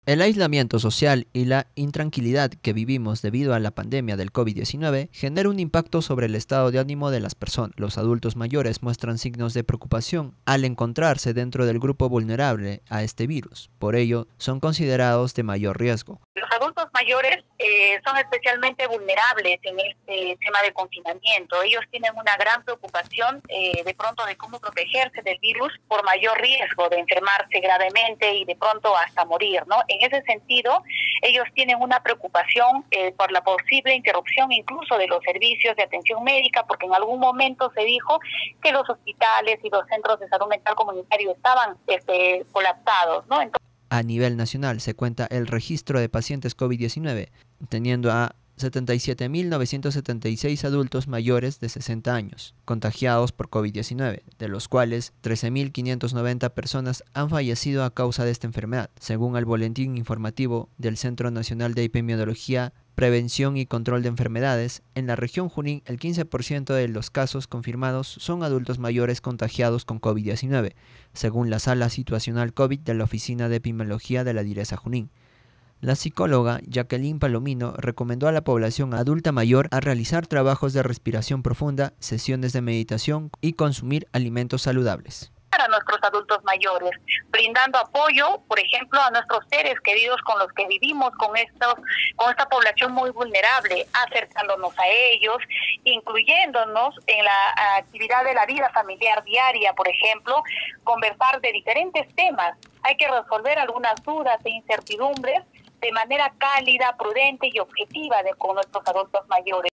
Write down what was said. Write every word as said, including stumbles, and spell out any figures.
El aislamiento social y la intranquilidad que vivimos debido a la pandemia del COVID diecinueve genera un impacto sobre el estado de ánimo de las personas. Los adultos mayores muestran signos de preocupación al encontrarse dentro del grupo vulnerable a este virus. Por ello, son considerados de mayor riesgo. Los adultos mayores eh, son especialmente vulnerables en este tema de confinamiento. Ellos tienen una gran preocupación eh, de pronto de cómo protegerse del virus por mayor riesgo de enfermarse gravemente y de pronto hasta morir, ¿no? En ese sentido, ellos tienen una preocupación eh, por la posible interrupción incluso de los servicios de atención médica, porque en algún momento se dijo que los hospitales y los centros de salud mental comunitario estaban este, colapsados, ¿no? Entonces, a nivel nacional se cuenta el registro de pacientes COVID diecinueve, teniendo a setenta y siete mil novecientos setenta y seis adultos mayores de sesenta años contagiados por COVID diecinueve, de los cuales trece mil quinientas noventa personas han fallecido a causa de esta enfermedad, según el boletín informativo del Centro Nacional de Epidemiología, Prevención y Control de Enfermedades. En la región Junín, el quince por ciento de los casos confirmados son adultos mayores contagiados con COVID diecinueve, según la Sala Situacional COVID de la Oficina de Epidemiología de la Direza Junín. La psicóloga Jacqueline Palomino recomendó a la población adulta mayor a realizar trabajos de respiración profunda, sesiones de meditación y consumir alimentos saludables. A nuestros adultos mayores, brindando apoyo, por ejemplo, a nuestros seres queridos con los que vivimos, con estos, con esta población muy vulnerable, acercándonos a ellos, incluyéndonos en la actividad de la vida familiar diaria, por ejemplo, conversar de diferentes temas. Hay que resolver algunas dudas e incertidumbres de manera cálida, prudente y objetiva de, con nuestros adultos mayores.